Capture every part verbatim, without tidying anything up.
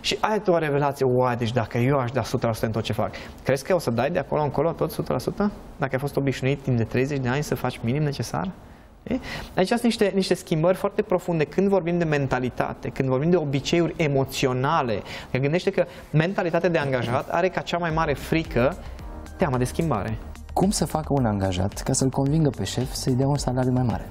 Și ai tu o revelație, uai, deci dacă eu aș da o sută la sută în tot ce fac, crezi că o să dai de acolo încolo tot o sută la sută? Dacă ai fost obișnuit timp de treizeci de ani să faci minim necesar? Aici sunt niște, niște schimbări foarte profunde când vorbim de mentalitate, când vorbim de obiceiuri emoționale. Că gândește că mentalitatea de angajat are ca cea mai mare frică teama de schimbare. Cum să facă un angajat ca să-l convingă pe șef să-i dea un salariu mai mare?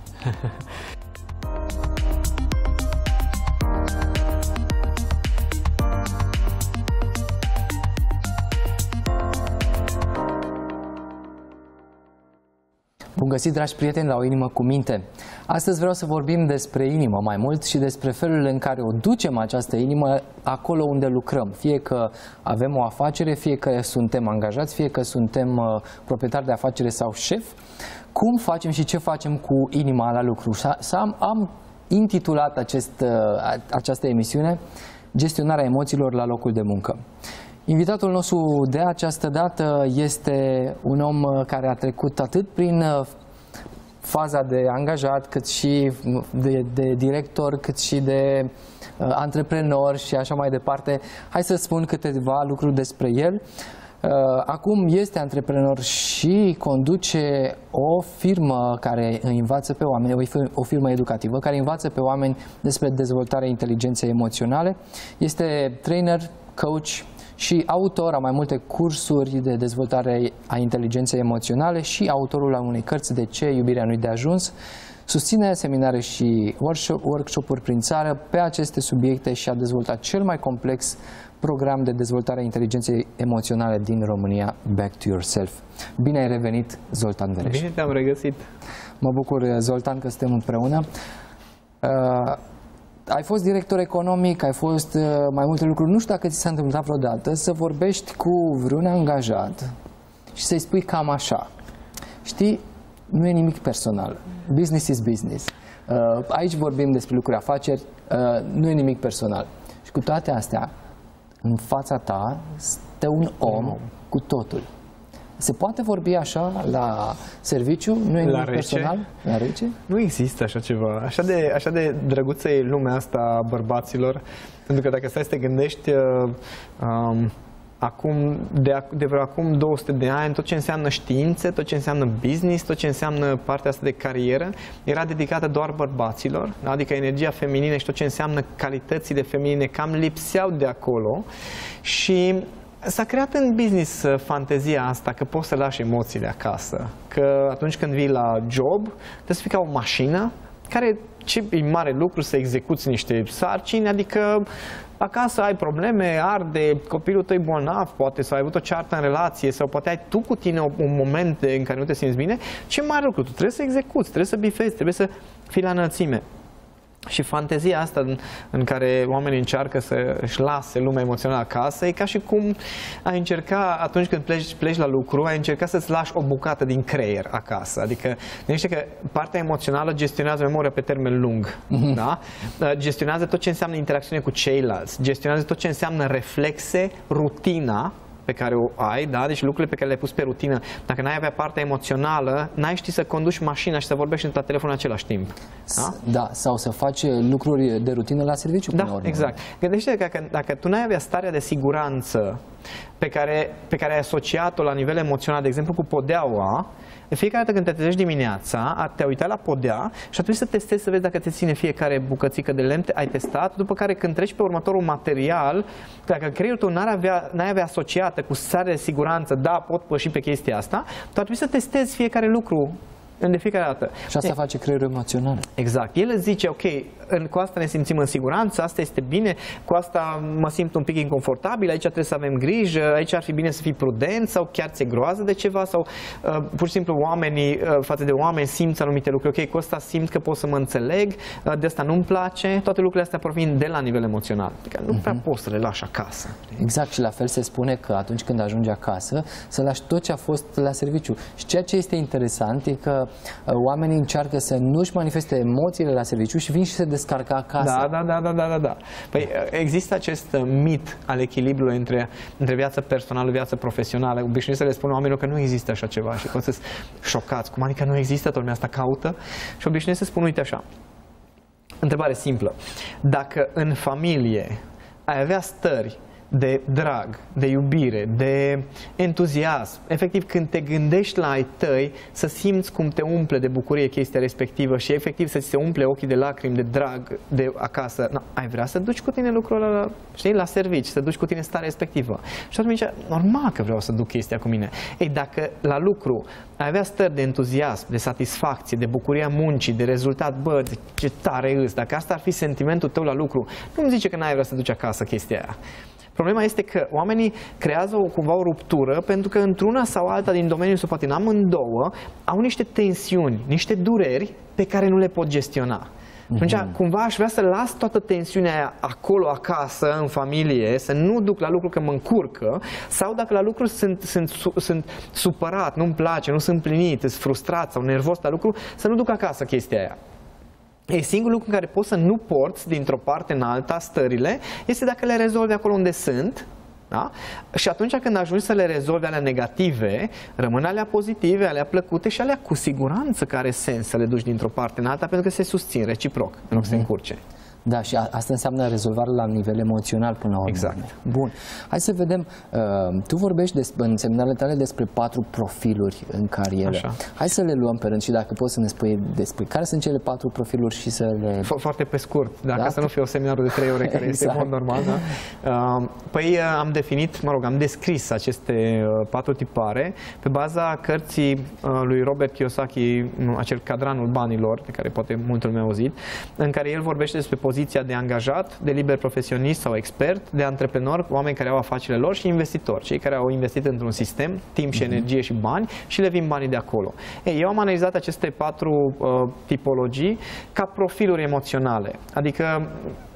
Bun găsit, dragi prieteni, la O Inimă cu Minte. Astăzi vreau să vorbim despre inimă mai mult și despre felul în care o ducem această inimă acolo unde lucrăm. Fie că avem o afacere, fie că suntem angajați, fie că suntem uh, proprietari de afacere sau șef. Cum facem și ce facem cu inima la lucru? Am, am intitulat acest, uh, această emisiune Gestionarea emoțiilor la locul de muncă. Invitatul nostru de această dată este un om care a trecut atât prin faza de angajat, cât și de, de director, cât și de uh, antreprenor și așa mai departe. Hai să spun câteva lucruri despre el. Uh, acum este antreprenor și conduce o firmă care învață pe oameni, o firmă educativă, care învață pe oameni despre dezvoltarea inteligenței emoționale. Este trainer, coach și autor a mai multe cursuri de dezvoltare a inteligenței emoționale și autorul a unei cărți De ce iubirea nu-i de ajuns. Susține seminare și workshop-uri prin țară pe aceste subiecte și a dezvoltat cel mai complex program de dezvoltare a inteligenței emoționale din România, Back to Yourself. Bine ai revenit, Zoltan Vereș. Bine te-am regăsit. Mă bucur, Zoltan, că suntem împreună. Uh, Ai fost director economic, ai fost uh, mai multe lucruri. Nu știu dacă ți s-a întâmplat vreodată să vorbești cu vreun angajat și să-i spui cam așa. Știi, nu e nimic personal. Business is business. Uh, aici vorbim despre lucruri afaceri, uh, nu e nimic personal. Și cu toate astea, în fața ta stă un om mm. cu totul. Se poate vorbi așa la serviciu? Nu e nimic personal? La rece? Nu există așa ceva. Așa de, așa de drăguță e lumea asta a bărbaților. Pentru că dacă stai să te gândești, um, acum, de, de vreo acum două sute de ani, tot ce înseamnă științe, tot ce înseamnă business, tot ce înseamnă partea asta de carieră, era dedicată doar bărbaților. Adică energia feminină și tot ce înseamnă calitățile feminine cam lipseau de acolo. Și s-a creat în business fantezia asta că poți să lași emoțiile acasă, că atunci când vii la job trebuie să fii ca o mașină care, ce e mare lucru să execuți niște sarcini, adică acasă ai probleme, arde, copilul tău e bolnav, poate să ai avut o ceartă în relație sau poate ai tu cu tine un moment în care nu te simți bine, ce mare lucru, tu trebuie să execuți, trebuie să bifezi, trebuie să fii la înălțime. Și fantezia asta în, în care oamenii încearcă să își lase lumea emoțională acasă, e ca și cum ai încerca, atunci când pleci, pleci la lucru, ai încerca să-ți lași o bucată din creier acasă. Adică, gândește că partea emoțională gestionează memoria pe termen lung. Mm-hmm. Da? Gestionează tot ce înseamnă interacțiune cu ceilalți, gestionează tot ce înseamnă reflexe, rutina pe care o ai, da? Deci lucrurile pe care le-ai pus pe rutină. Dacă n-ai avea partea emoțională, n-ai ști să conduci mașina și să vorbești la telefon în același timp. Da? Da, sau să faci lucruri de rutină la serviciu. Da, urmă. Exact. Gândește că dacă, dacă tu n-ai avea starea de siguranță pe care, pe care ai asociat-o la nivel emoțional, de exemplu cu podeaua, de fiecare dată când te trezești dimineața, te-ai uitat la podea și atunci să testezi să vezi dacă te ține fiecare bucățică de lemn, ai testat, după care când treci pe următorul material, dacă creierul tău n-ar avea, n-ai avea asociată cu starea de siguranță, da, pot păși pe chestia asta, tu ar trebui să testezi fiecare lucru de fiecare dată. Și asta e, face creierul emoțional. Exact. El îți zice, ok, în, cu asta ne simțim în siguranță, asta este bine, cu asta mă simt un pic inconfortabil, aici trebuie să avem grijă, aici ar fi bine să fii prudent sau chiar ți-e groază de ceva sau uh, pur și simplu oamenii, uh, față de oameni simți anumite lucruri, ok, cu asta simt că pot să mă înțeleg, uh, de asta nu-mi place, toate lucrurile astea provin de la nivel emoțional. Adică nu prea uh-huh. poți să le lași acasă. Exact, și la fel se spune că atunci când ajungi acasă să lași tot ce a fost la serviciu. Și ceea ce este interesant e că uh, oamenii încearcă să nu-și manifeste emoțiile la serviciu și vin și se descarcă acasă. Da, da, da, da, da, da, da. Păi există acest mit al echilibrului între, între viața personală, viața profesională. Obișnuiesc să le spun oamenilor că nu există așa ceva și poți să șocați. Cum adică nu există? Toată lumea asta caută. Și obișnuiesc să spun, uite așa. Întrebare simplă. Dacă în familie ai avea stări de drag, de iubire, de entuziasm. Efectiv, când te gândești la ai tăi, să simți cum te umple de bucurie chestia respectivă și efectiv să ți se umple ochii de lacrimi, de drag de acasă. No, ai vrea să duci cu tine lucrul ăla, știi, la servici, să duci cu tine starea respectivă. Și atunci, normal că vreau să duc chestia cu mine. Ei, dacă la lucru ai avea stări de entuziasm, de satisfacție, de bucuria muncii, de rezultat, bă, ce tare îs, dacă asta ar fi sentimentul tău la lucru, nu-mi zice că n-ai vrea să duci acasă chestia aia. Problema este că oamenii creează o, cumva o ruptură pentru că într-una sau alta din domeniul sau poate în amândouă au niște tensiuni, niște dureri pe care nu le pot gestiona. Atunci, mm-hmm. cumva aș vrea să las toată tensiunea aia acolo, acasă, în familie, să nu duc la lucru că mă încurcă, sau dacă la lucru sunt, sunt, sunt supărat, nu-mi place, nu sunt plinit, sunt frustrat sau nervos la lucru, să nu duc acasă chestia aia. E singurul lucru în care poți să nu porți dintr-o parte în alta stările, este dacă le rezolvi acolo unde sunt. Da? Și atunci când ajungi să le rezolvi alea negative, rămân alea pozitive, alea plăcute și alea cu siguranță care are sens să le duci dintr-o parte în alta pentru că se susțin reciproc, în loc să se încurce. Da, și a, asta înseamnă rezolvare la nivel emoțional până la urmă. Exact. Bun. Hai să vedem, uh, tu vorbești despre, în seminarele tale despre patru profiluri în carieră. Așa. Hai să le luăm pe rând și dacă poți să ne spui despre care sunt cele patru profiluri și să le... Foarte pe scurt, dacă da? Să nu fie o seminarul de trei ore care exact. Este mod normal. Da? Uh, păi am definit, mă rog, am descris aceste uh, patru tipare pe baza cărții uh, lui Robert Kiyosaki, acel Cadranul banilor, de care poate multă lume a auzit, în care el vorbește despre poziția de angajat, de liber profesionist sau expert, de antreprenor, oameni care au afacerile lor și investitori, cei care au investit într-un sistem, timp și energie și bani și le vin banii de acolo. Ei, eu am analizat aceste patru uh, tipologii ca profiluri emoționale, adică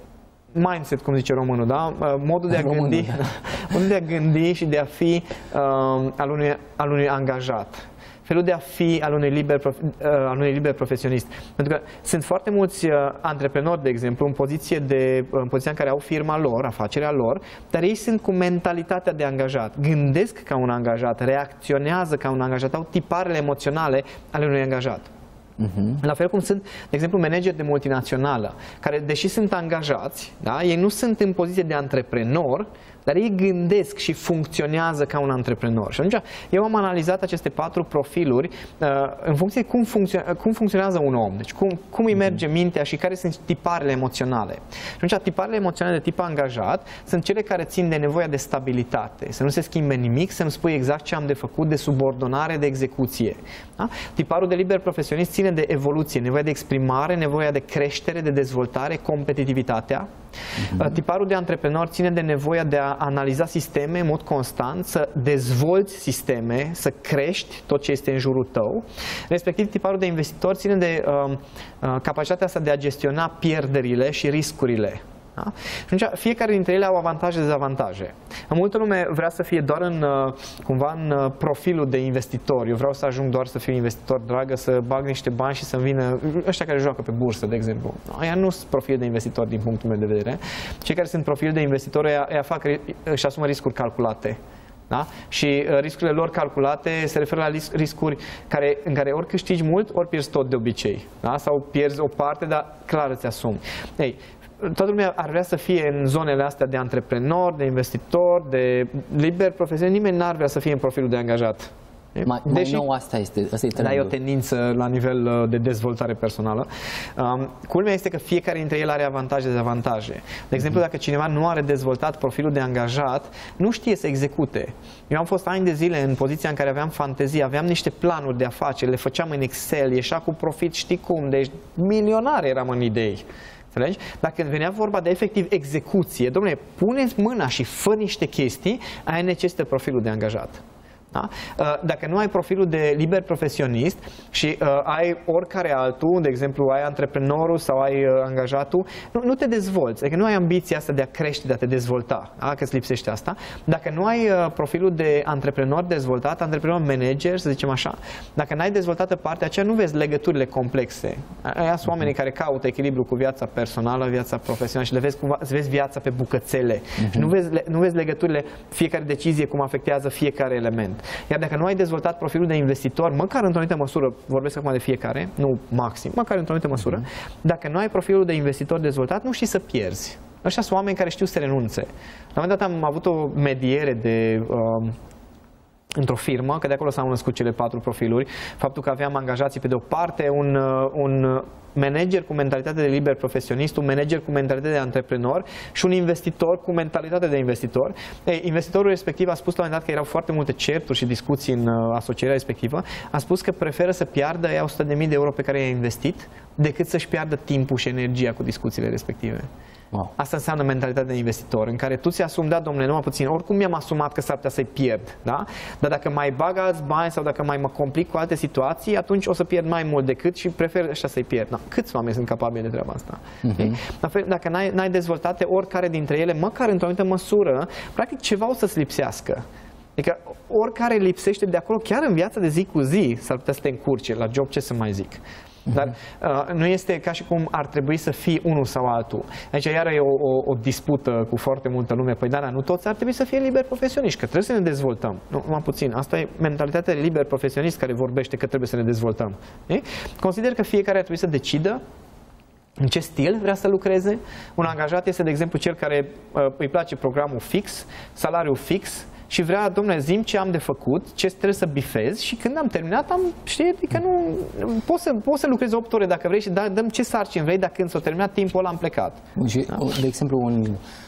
mindset, cum zice românul, da? Modul de a Românul, gândi, da. modul de a gândi și de a fi uh, al, unui, al unui angajat. Felul de a fi al unui liber, prof, uh, al unui liber profesionist. Pentru că sunt foarte mulți uh, antreprenori, de exemplu, în poziție de, uh, în poziția în care au firma lor, afacerea lor, dar ei sunt cu mentalitatea de angajat. Gândesc ca un angajat, reacționează ca un angajat, au tiparele emoționale ale unui angajat. Uh-huh. La fel cum sunt, de exemplu, manageri de multinațională, care, deși sunt angajați, da, ei nu sunt în poziție de antreprenor, dar ei gândesc și funcționează ca un antreprenor. Și atunci eu am analizat aceste patru profiluri uh, în funcție cum, funcțio- cum funcționează un om, deci cum, cum îi merge mintea și care sunt tiparele emoționale. Și atunci tiparele emoționale de tip angajat sunt cele care țin de nevoia de stabilitate, să nu se schimbe nimic, să-mi spui exact ce am de făcut, de subordonare, de execuție. Da? Tiparul de liber profesionist ține de evoluție, nevoia de exprimare, nevoia de creștere, de dezvoltare, competitivitatea. Uh-huh. Tiparul de antreprenor ține de nevoia de a analiza sisteme în mod constant, să dezvolți sisteme, să crești tot ce este în jurul tău. Respectiv, tiparul de investitor ține de uh, uh, capacitatea asta de a gestiona pierderile și riscurile. Da? Și atunci, fiecare dintre ele au avantaje și dezavantaje. Multă lume vrea să fie doar în, cumva în profilul de investitor. Eu vreau să ajung doar să fiu investitor, dragă, să bag niște bani și să-mi vină ăștia care joacă pe bursă, de exemplu. Aia nu sunt profil de investitor din punctul meu de vedere. Cei care sunt profil de investitor, ea fac, își asumă riscuri calculate. Da? Și riscurile lor calculate se referă la riscuri care, în care ori câștigi mult, ori pierzi tot de obicei. Da? Sau pierzi o parte, dar clar îți asumi. Ei, toată lumea ar vrea să fie în zonele astea de antreprenor, de investitor, de liber profesionist. Nimeni n-ar vrea să fie în profilul de angajat. Mai, mai Deși, nou asta este, asta e trendul. Da, e o tendință la nivel de dezvoltare personală. Um, culmea este că fiecare dintre ele are avantaje și dezavantaje. De exemplu, dacă cineva nu are dezvoltat profilul de angajat, nu știe să execute. Eu am fost ani de zile în poziția în care aveam fantezie, aveam niște planuri de afaceri, le făceam în Excel, ieșea cu profit, știi cum, deci milionar eram în idei. Înțelegi? Dacă venea vorba de efectiv execuție, dom'le, puneți mâna și fă niște chestii, aia necesită profilul de angajat. Da? Dacă nu ai profilul de liber profesionist și uh, ai oricare altul, de exemplu ai antreprenorul sau ai uh, angajatul, nu, nu te dezvolți, adică nu ai ambiția asta de a crește, de a te dezvolta, da? Că îți lipsește asta. Dacă nu ai uh, profilul de antreprenor dezvoltat, antreprenor manager, să zicem așa, dacă n-ai dezvoltată partea aceea, nu vezi legăturile complexe. Aia sunt oamenii care caută echilibru cu viața personală, viața profesională și le vezi, cumva, vezi viața pe bucățele. Uh-huh. Și nu vezi, nu vezi legăturile, fiecare decizie cum afectează fiecare element. Iar dacă nu ai dezvoltat profilul de investitor, măcar într-o anumită măsură, vorbesc acum de fiecare, nu maxim, măcar într-o anumită măsură, dacă nu ai profilul de investitor dezvoltat, nu știi să pierzi. Ăștia sunt oameni care știu să renunțe. La un moment dat am avut o mediere de... Uh, într-o firmă, că de acolo s-au născut cele patru profiluri, faptul că aveam angajații pe de o parte, un, un manager cu mentalitate de liber profesionist, un manager cu mentalitate de antreprenor și un investitor cu mentalitate de investitor. Ei, investitorul respectiv a spus la un moment dat că erau foarte multe certuri și discuții în asocierea respectivă, a spus că preferă să piardă ea o sută de mii de euro pe care i-a investit decât să-și piardă timpul și energia cu discuțiile respective. Wow. Asta înseamnă mentalitatea de investitor, în care tu ți-asumi, da, domnule, numai puțin, oricum mi-am asumat că s-ar putea să-i pierd, da? Dar dacă mai bag alți bani sau dacă mai mă complic cu alte situații, atunci o să pierd mai mult decât și prefer ăștia să-i pierd. Da? Câți oameni sunt capabili de treaba asta? Uh-huh. Dacă n-ai, n-ai dezvoltate oricare dintre ele, măcar într-o anumită măsură, practic ceva o să-ți lipsească. Adică oricare lipsește de acolo, chiar în viața de zi cu zi, s-ar putea să te încurce la job, ce să mai zic. Dar uh, nu este ca și cum ar trebui să fie unul sau altul. Aici iară e o, o, o dispută cu foarte multă lume. Păi da, nu toți ar trebui să fie liberi profesioniști, că trebuie să ne dezvoltăm. Nu, numai puțin. Asta e mentalitatea de liber profesionist care vorbește că trebuie să ne dezvoltăm. E? Consider că fiecare ar trebui să decidă în ce stil vrea să lucreze. Un angajat este, de exemplu, cel care uh, îi place programul fix, salariul fix, și vrea, domnule, zi-mi ce am de făcut, ce trebuie să bifez și când am terminat, am, știi, adică nu, poți să, poți să lucrezi opt ore dacă vrei și da, dăm ce sarcini vrei, dacă când s-a terminat timpul ăla am plecat. Și, da? De exemplu, un,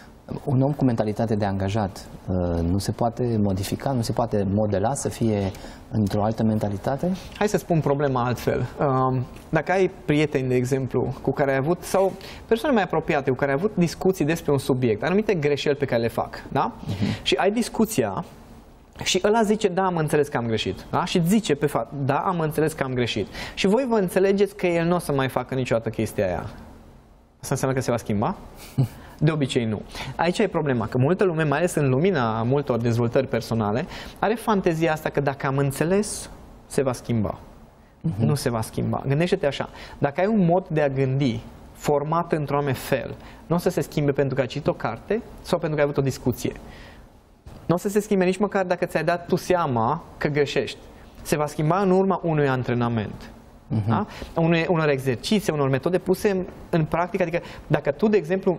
un om cu mentalitate de angajat nu se poate modifica, nu se poate modela să fie într-o altă mentalitate? Hai să spun problema altfel. Dacă ai prieteni, de exemplu, cu care ai avut, sau persoane mai apropiate cu care ai avut discuții despre un subiect, anumite greșeli pe care le fac, da? Uh-huh. Și ai discuția și ăla zice, da, am înțeles că am greșit. Da? Și zice pe fapt, da, am înțeles că am greșit. Și voi vă înțelegeți că el nu o să mai facă niciodată chestia aia. Asta înseamnă că se va schimba? De obicei nu. Aici e problema, că multă lume, mai ales în lumina multor dezvoltări personale, are fantezia asta că dacă am înțeles, se va schimba. Uh-huh. Nu se va schimba. Gândește-te așa, dacă ai un mod de a gândi format într-un anume fel, nu o să se schimbe pentru că ai citit o carte sau pentru că ai avut o discuție. Nu o să se schimbe nici măcar dacă ți-ai dat tu seama că greșești. Se va schimba în urma unui antrenament. Uh-huh. Da? Unor, unor exerciții, unor metode puse în, în practică. Adică dacă tu, de exemplu,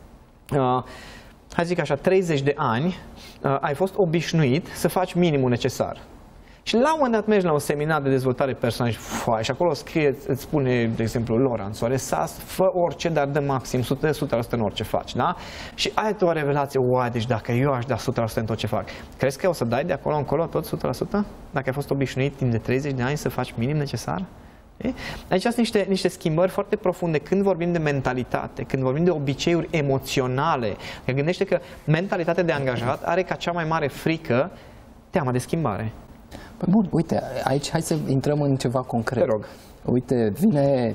Uh, hai zic așa, treizeci de ani, uh, ai fost obișnuit să faci minimul necesar. Și la un moment dat mergi la un seminar de dezvoltare personală și, foai, și acolo scrie, îți spune, de exemplu, Laurent Soaresas, fă orice, dar dă maxim o sută la sută în orice faci, da? Și ai tu o revelație, uai, deci dacă eu aș da o sută la sută în tot ce fac, crezi că o să dai de acolo încolo tot o sută la sută? Dacă ai fost obișnuit timp de treizeci de ani să faci minim necesar? E? Aici sunt niște, niște schimbări foarte profunde când vorbim de mentalitate, când vorbim de obiceiuri emoționale. Că gândește că mentalitatea de angajat are ca cea mai mare frică teama de schimbare. Păi bun, uite, aici hai să intrăm în ceva concret. Te rog. Uite, vine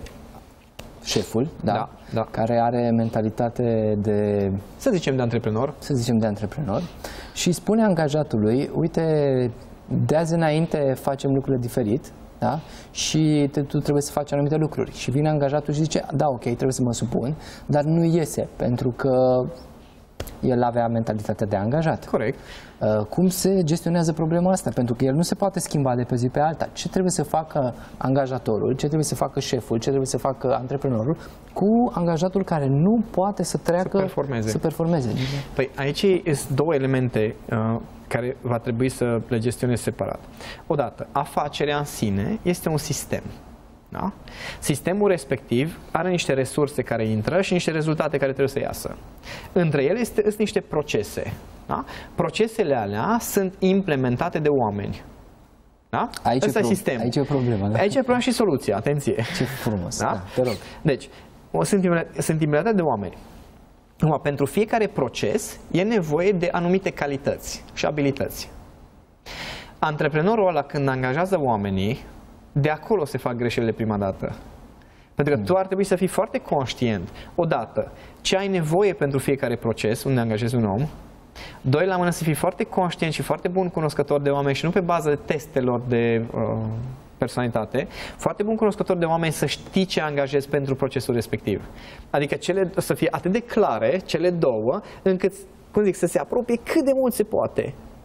șeful, da, da, da. care are mentalitate de... Să zicem de antreprenor. Să zicem de antreprenor. Și spune angajatului, uite, de azi înainte facem lucrurile diferit. Da? Și te, tu trebuie să faci anumite lucruri. Și vine angajatul și zice, da, ok, trebuie să mă supun, dar nu iese, pentru că el avea mentalitatea de angajat. Corect. Uh, cum se gestionează problema asta? Pentru că el nu se poate schimba de pe zi pe alta. Ce trebuie să facă angajatorul, ce trebuie să facă șeful, ce trebuie să facă antreprenorul cu angajatul care nu poate să treacă, să performeze. Să performeze. Păi aici sunt două elemente uh, care va trebui să le gestionezi separat. Odată, afacerea în sine este un sistem. Da? Sistemul respectiv are niște resurse care intră și niște rezultate care trebuie să iasă. Între ele este, sunt niște procese. Da? Procesele alea sunt implementate de oameni. Da? Aici, Asta e, e sistemul. Aici e problema. Da? Aici e problema și soluția. Atenție. Ce frumos. Da? Da, te rog. Deci, sunt implementate de oameni. Acum, pentru fiecare proces e nevoie de anumite calități și abilități. Antreprenorul ăla, când angajează oamenii, de acolo se fac greșelile prima dată. Pentru că tu ar trebui să fii foarte conștient, odată, ce ai nevoie pentru fiecare proces unde angajezi un om. Doi, la mână, să fii foarte conștient și foarte bun cunoscător de oameni și nu pe bază testelor de uh, personalitate, foarte bun cunoscător de oameni să știi ce angajezi pentru procesul respectiv. Adică cele, să fie atât de clare, cele două, încât, cum zic, să se apropie cât de mult se poate.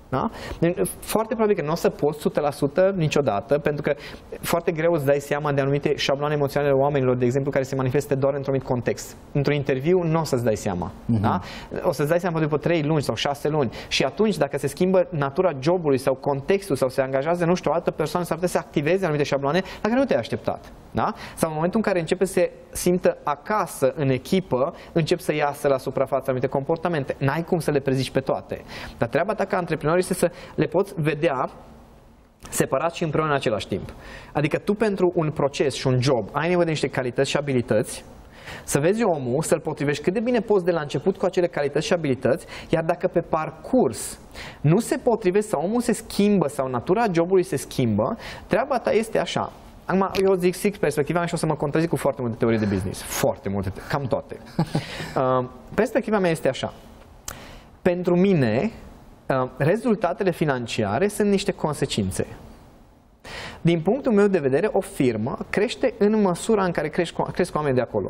Da? Foarte probabil că nu o să poți o sută la sută niciodată, pentru că foarte greu îți dai seama de anumite șabloane emoționale ale oamenilor, de exemplu, care se manifestă doar într-un anumit context. Într-un interviu nu o să-ți dai seama. Uh-huh. Da? O să-ți dai seama după trei luni sau șase luni. Și atunci, dacă se schimbă natura jobului sau contextul sau se angajează, nu știu, o altă persoană, s-ar putea să activeze anumite șabloane la care nu te-ai așteptat. Da? Sau în momentul în care începe să se simtă acasă în echipă, încep să iasă la suprafață anumite comportamente. N-ai cum să le prezici pe toate. Dar treaba ta ca antreprenor este să le poți vedea separat și împreună în același timp. Adică tu pentru un proces și un job ai nevoie de niște calități și abilități, să vezi omul, să-l potrivești cât de bine poți de la început cu acele calități și abilități, iar dacă pe parcurs nu se potrivește sau omul se schimbă sau natura jobului se schimbă, treaba ta este așa. Acum, eu zic zic perspectiva mea și o să mă contrazic cu foarte multe teorii de business. Foarte multe, cam toate. Uh, perspectiva mea este așa. Pentru mine, uh, rezultatele financiare sunt niște consecințe. Din punctul meu de vedere, o firmă crește în măsura în care cresc, cresc oamenii de acolo.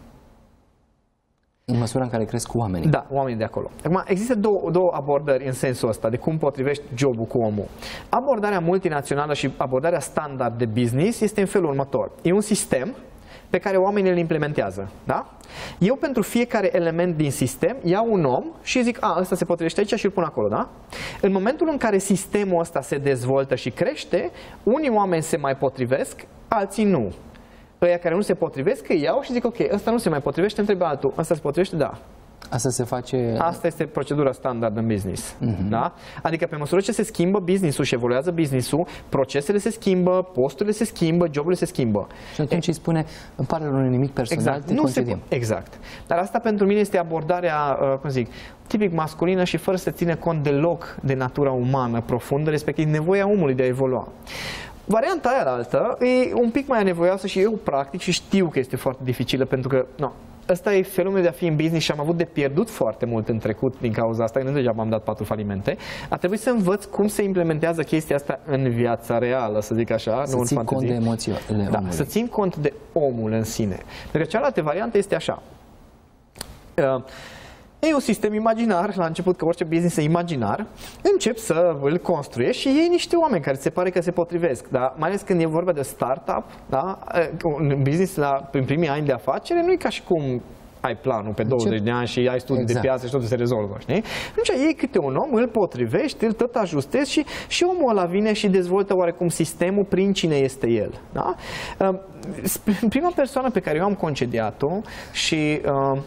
În măsura în care cresc oamenii. Da, oamenii de acolo. Acum, există două, două abordări în sensul ăsta, de cum potrivești jobul cu omul. Abordarea multinațională și abordarea standard de business este în felul următor. E un sistem pe care oamenii îl implementează. Da? Eu pentru fiecare element din sistem iau un om și zic, a, ăsta se potrivește aici și îl pun acolo. Da? În momentul în care sistemul ăsta se dezvoltă și crește, unii oameni se mai potrivesc, alții nu. Ăia care nu se potrivesc, îi iau și zic, ok, ăsta nu se mai potrivește, întreb altul, ăsta se potrivește? Da. Asta se face... Asta este procedura standard în business. Uh-huh. Da? Adică pe măsură ce se schimbă business-ul și evoluează business-ul, procesele se schimbă, posturile se schimbă, joburile se schimbă. Și atunci e... îi spune, îmi pare rău nimic personal, exact. te nu concediem. Se... Exact. Dar asta pentru mine este abordarea, uh, cum zic, tipic masculină și fără să ține cont deloc de natura umană profundă, respectiv nevoia omului de a evolua. Varianta aia altă e un pic mai anevoioasă și eu practic și știu că este foarte dificilă pentru că, no, ăsta e felul meu de a fi în business și am avut de pierdut foarte mult în trecut din cauza asta, că nu degeaba am dat patru falimente. A trebuit să învăț cum se implementează chestia asta în viața reală, să zic așa, să nu în țin fantezie. Cont de emoțiile da, omului. să țin cont de omul în sine. Pentru că cealaltă variantă este așa. Uh, E un sistem imaginar, la început că orice business e imaginar, încep să îl construiești și iei niște oameni care ți se pare că se potrivesc, da? Mai ales când e vorba de startup, da? Un business la, prin primii ani de afacere, nu e ca și cum ai planul pe douăzeci de ani și ai studii exact. de piață și totul se rezolvă, știi? Atunci iei câte un om, îl potrivești, îl tot ajustezi și, și omul ăla vine și dezvoltă oarecum sistemul prin cine este el, da? Prima persoană pe care eu am concediat-o și...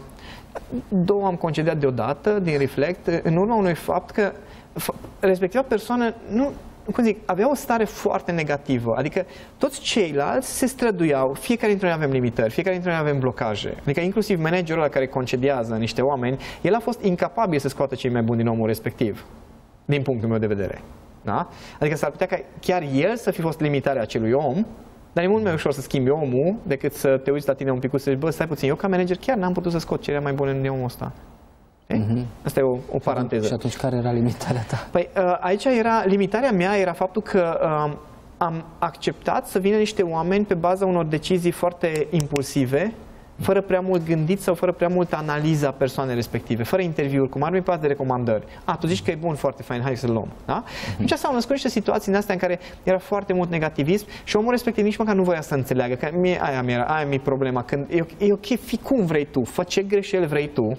două am concediat deodată din Reflect în urma unui fapt că respectiva persoană nu, cum zic, avea o stare foarte negativă, adică toți ceilalți se străduiau, fiecare dintre noi avem limitări, fiecare dintre noi avem blocaje, adică inclusiv managerul ăla care concediază niște oameni, el a fost incapabil să scoată cei mai buni din omul respectiv, din punctul meu de vedere. Da? Adică s-ar putea ca chiar el să fi fost limitarea acelui om. Dar e mult mai ușor să schimbi omul decât să te uiți la tine un pic și să zici, bă, stai puțin, eu ca manager chiar n-am putut să scot cererea mai bună din omul ăsta. Mm-hmm. Asta e o, o paranteză. Și atunci care era limitarea ta? Păi aici era, limitarea mea era faptul că um, am acceptat să vină niște oameni pe baza unor decizii foarte impulsive, fără prea mult gândit sau fără prea multă analiză a persoanei respective, fără interviuri, cum ar fi pas de recomandări. A, tu zici că e bun, foarte fain, hai să-l luăm. Da? Uh-huh. Deci s-au născut niște situații în astea în care era foarte mult negativism și omul respectiv nici măcar nu voia să înțeleagă, că mie, aia mi-era, aia mi-e problema, când e, e ok, fii cum vrei tu, fă ce greșeli vrei tu.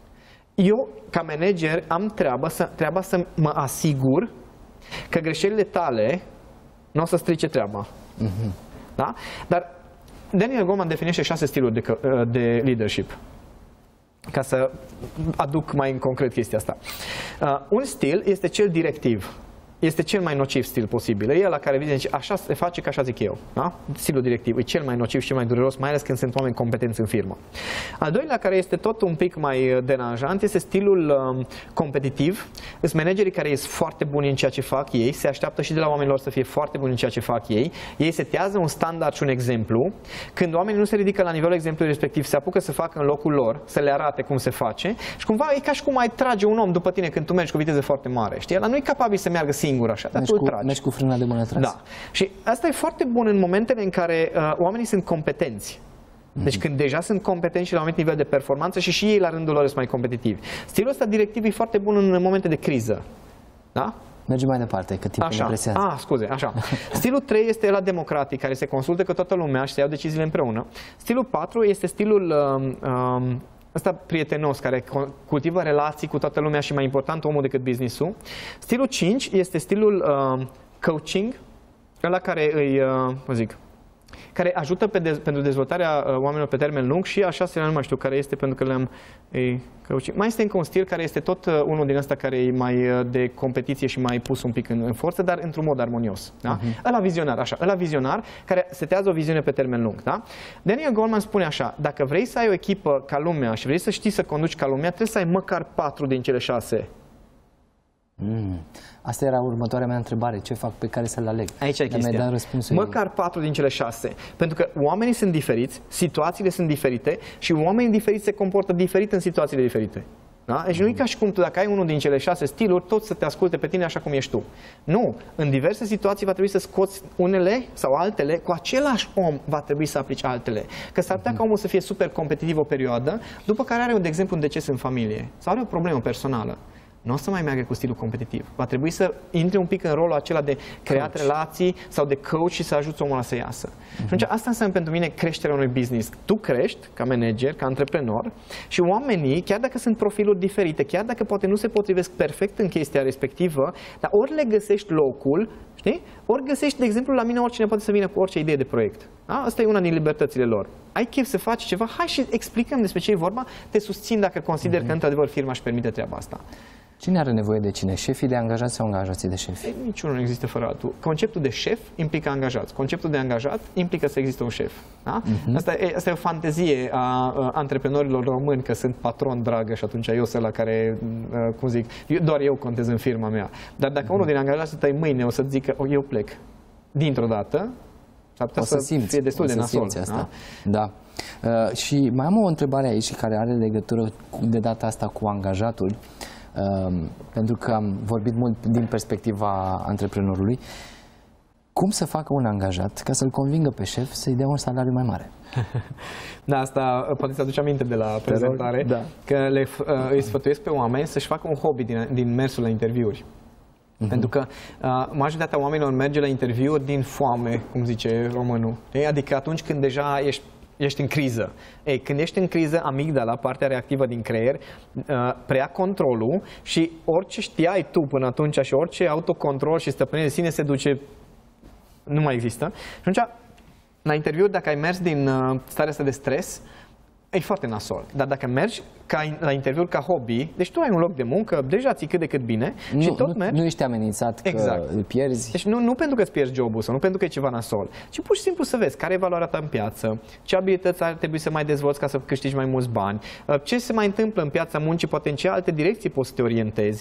Eu, ca manager, am treaba să, treaba să mă asigur că greșelile tale nu o să strice treaba. Uh-huh. Da? Dar Daniel Goleman definește șase stiluri de, de leadership. Ca să aduc mai în concret chestia asta. Uh, un stil este cel directiv. Este cel mai nociv stil posibil. E la care vine zice, așa se face, că așa zic eu. Da? Stilul directiv e cel mai nociv și cel mai dureros, mai ales când sunt oameni competenți în firmă. Al doilea, care este tot un pic mai deranjant, este stilul um, competitiv. Sunt managerii care sunt foarte buni în ceea ce fac ei, se așteaptă și de la oamenilor să fie foarte buni în ceea ce fac ei. Ei setează un standard și un exemplu. Când oamenii nu se ridică la nivelul exemplului respectiv, se apucă să facă în locul lor, să le arate cum se face și cumva e ca și cum ai trage un om după tine când tu mergi cu viteză foarte mare. Știi? Ăla nu e capabil să meargă singur așa, dar mergi tu îl cu, tragi. mergi cu frâna de mână trasă. Da. Și asta e foarte bun în momentele în care uh, oamenii sunt competenți. Deci când deja sunt competenți și la un anumit nivel de performanță și și ei la rândul lor sunt mai competitivi. Stilul ăsta directiv e foarte bun în momente de criză. Da? Mergem mai departe, că timpul așa. ne presează. Ah, scuze, așa. Stilul trei este la democratic, care se consultă cu toată lumea și se iau deciziile împreună. Stilul patru este stilul um, um, ăsta prietenos, care cultivă relații cu toată lumea și, mai important, omul decât business-ul. Stilul cinci este stilul um, coaching, ăla care îi, uh, cum zic, care ajută pe dez, pentru dezvoltarea uh, oamenilor pe termen lung, și a șaselea nu mai știu care este, pentru că le-am... Mai este încă un stil care este tot uh, unul din ăsta care e mai uh, de competiție și mai pus un pic în, în forță, dar într-un mod armonios. Da? Uh-huh. Ăla vizionar, așa, ăla vizionar care setează o viziune pe termen lung. Da? Daniel Goleman spune așa: dacă vrei să ai o echipă ca lumea și vrei să știi să conduci ca lumea, trebuie să ai măcar patru din cele șase. Mm. Asta era următoarea mea întrebare. Ce fac, pe care să-l aleg? Aici e chestia. Măcar patru din cele șase. Pentru că oamenii sunt diferiți, situațiile sunt diferite și oamenii diferiți se comportă diferit în situațiile diferite. Da? Deci mm. nu e ca și cum tu, dacă ai unul din cele șase stiluri, tot să te asculte pe tine așa cum ești tu. Nu. În diverse situații va trebui să scoți unele sau altele, cu același om va trebui să aplici altele. Că s-ar putea ca omul să fie super competitiv o perioadă, după care are, de exemplu, un deces în familie sau are o problemă personală. Nu o să mai meargă cu stilul competitiv. Va trebui să intre un pic în rolul acela de creat coach. relații sau de coach și să ajuți omul ăla să iasă. Uh-huh. Și atunci asta înseamnă pentru mine creșterea unui business. Tu crești ca manager, ca antreprenor, și oamenii, chiar dacă sunt profiluri diferite, chiar dacă poate nu se potrivesc perfect în chestia respectivă, dar ori le găsești locul, știi? Ori găsești, de exemplu, la mine oricine poate să vină cu orice idee de proiect. Da? Asta e una din libertățile lor. Ai chef să faci ceva? Hai și explicăm despre ce e vorba, te susțin dacă consider uh-huh. că într-adevăr firma își permite treaba asta. Cine are nevoie de cine? Șefii de angajați sau angajații de șefi? Niciunul nu există fără altul. Conceptul de șef implică angajați. Conceptul de angajat implică să existe un șef. Da? Uh-huh. Asta, e, asta e o fantezie a, a antreprenorilor români, că sunt patron dragă și atunci eu sunt la care, a, cum zic, eu, doar eu contez în firma mea. Dar dacă uh-huh. unul din angajații tăi mâine o să-ți zică, eu plec, dintr-o dată, s-ar putea să, să simți, fie destul de nasol. Asta. Da. Da. Uh, și mai am o întrebare aici care are legătură cu, de data asta cu angajatul. Uh, pentru că am vorbit mult din perspectiva antreprenorului. Cum să facă un angajat ca să-l convingă pe șef să-i dea un salariu mai mare? Da, asta poate să aduce aminte de la prezentare, da. Că le, uh, îi sfătuiesc pe oameni să-și facă un hobby din, din mersul la interviuri. Uh-huh. Pentru că uh, majoritatea oamenilor merge la interviuri din foame, cum zice românul. Adică atunci când deja ești ești în criză. Ei, când ești în criză, amigdala, partea reactivă din creier, uh, preia controlul și orice știai tu până atunci și orice autocontrol și stăpânire de sine se duce, nu mai există. Și atunci, la interviu, dacă ai mers din uh, starea asta de stres, e foarte nasol. Dar dacă mergi ca, la interviuri ca hobby, deci tu ai un loc de muncă, deja ți cât de cât bine nu, și tot nu, mergi. Nu ești amenințat că exact. îl pierzi. Deci nu, nu pentru că îți pierzi jobul sau nu pentru că e ceva nasol, ci pur și simplu să vezi care e valoarea ta în piață, ce abilități ar trebui să mai dezvolți ca să câștigi mai mulți bani, ce se mai întâmplă în piața muncii, poate în ce alte direcții poți să te orientezi.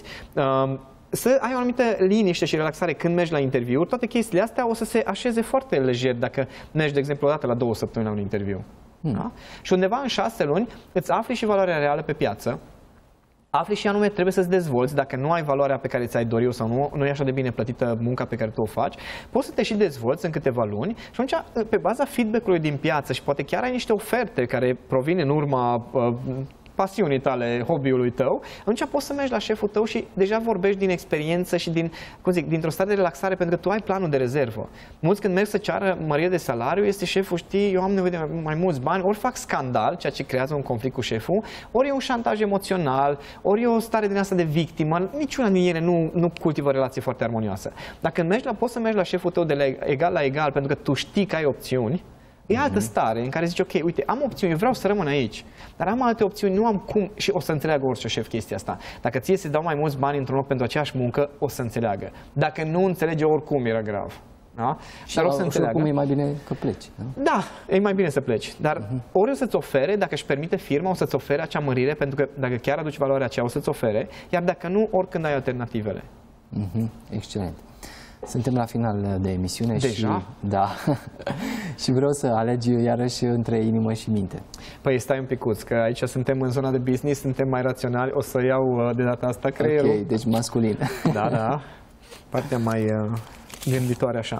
Să ai o anumită liniște și relaxare când mergi la interviuri. Toate chestiile astea o să se așeze foarte lejer dacă mergi, de exemplu, o dată la două săptămâni la un interviu. Hmm. Da? Și undeva în șase luni îți afli și valoarea reală pe piață, afli și anume trebuie să-ți dezvolți, dacă nu ai valoarea pe care ți-ai dori sau nu, nu e așa de bine plătită munca pe care tu o faci, poți să te și dezvolți în câteva luni și atunci, pe baza feedback-ului din piață și poate chiar ai niște oferte care provin în urma uh, pasiunii tale, hobby-ului tău, atunci poți să mergi la șeful tău și deja vorbești din experiență și din, cum zic, dintr-o stare de relaxare, pentru că tu ai planul de rezervă. Mulți când merg să ceară mărire de salariu, este șeful, știi, eu am nevoie de mai, mai mulți bani, ori fac scandal, ceea ce creează un conflict cu șeful, ori e un șantaj emoțional, ori e o stare din asta de victimă, niciuna din ele nu, nu cultivă o relație foarte armonioasă. Dacă mergi la, poți să mergi la șeful tău de la egal la egal, pentru că tu știi că ai opțiuni, e altă stare în care zici, ok, uite, am opțiuni, eu vreau să rămân aici, dar am alte opțiuni, nu am cum, și o să înțeleagă orice șef chestia asta. Dacă ție se dau mai mulți bani într-un loc pentru aceeași muncă, o să înțeleagă. Dacă nu înțelege, oricum era grav. Da? Și dar o să înțeleagă. Oricum e mai bine că pleci. Da, da, e mai bine să pleci. Dar uh-huh. ori o să-ți ofere, dacă își permite firma, o să-ți ofere acea mărire, pentru că dacă chiar aduci valoarea aceea, o să-ți ofere, iar dacă nu, oricând ai alternativele. Uh-huh. Excelent. Suntem la final de emisiune. Deja? Și, da, și vreau să alegi iarăși între inimă și minte. Păi stai un picuț, că aici suntem în zona de business, suntem mai raționali, o să iau de data asta creierul. Ok, deci masculin. Da, da, partea mai uh, gânditoare așa.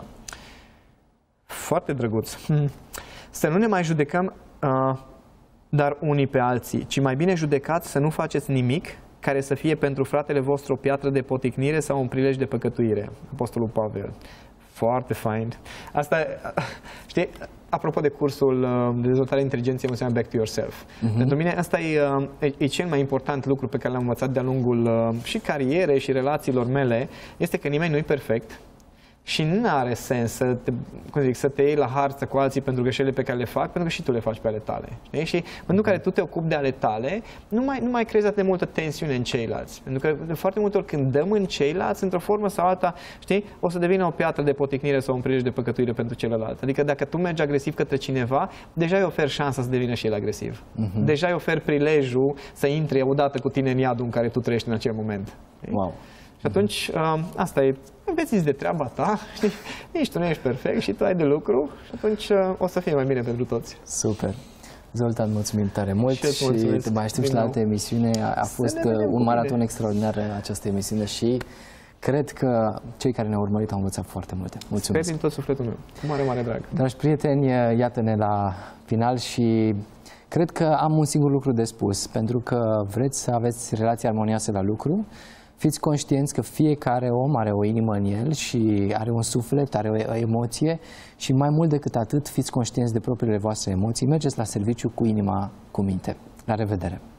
Foarte drăguț. Hmm. Să nu ne mai judecăm, uh, dar unii pe alții, ci mai bine judecați să nu faceți nimic, care să fie pentru fratele vostru o piatră de poticnire sau un prilej de păcătuire. Apostolul Pavel. Foarte fain. Asta, știi, apropo de cursul de dezvoltare inteligenței emoționale Back to Yourself. Uh-huh. Pentru mine asta e, e, e cel mai important lucru pe care l-am învățat de-a lungul și carierei și relațiilor mele, este că nimeni nu e perfect. Și nu are sens să te, cum zic, să te iei la harță cu alții pentru greșelile pe care le fac, pentru că și tu le faci pe ale tale. Știi? Și în momentul în care tu te ocupi de ale tale, nu mai, nu mai creezi atât de multă tensiune în ceilalți. Pentru că de foarte multe ori când dăm în ceilalți, într-o formă sau alta, știi, o să devină o piatră de poticnire sau un prilej de păcătuire pentru celălalt. Adică dacă tu mergi agresiv către cineva, deja îi oferi șansa să devină și el agresiv. Uh-huh. Deja îi oferi prilejul să intre odată cu tine în iadul în care tu trăiești în acel moment. Wow. Și atunci, asta e, înveți de treaba ta, știi? Nici tu nu ești perfect și tu ai de lucru și atunci o să fie mai bine pentru toți. Super! Zoltan, mulțumim tare mult și, și te mai aștept și la altă emisiune. A, a fost un maraton extraordinar această emisiune și cred că cei care ne-au urmărit au învățat foarte multe. Mulțumesc! Sper din tot sufletul meu. Cu mare, mare drag. Dragi prieteni, iată-ne la final și cred că am un singur lucru de spus, pentru că vreți să aveți relații armonioase la lucru. Fiți conștienți că fiecare om are o inimă în el și are un suflet, are o emoție și mai mult decât atât, fiți conștienți de propriile voastre emoții. Mergeți la serviciu cu inima cu minte. La revedere!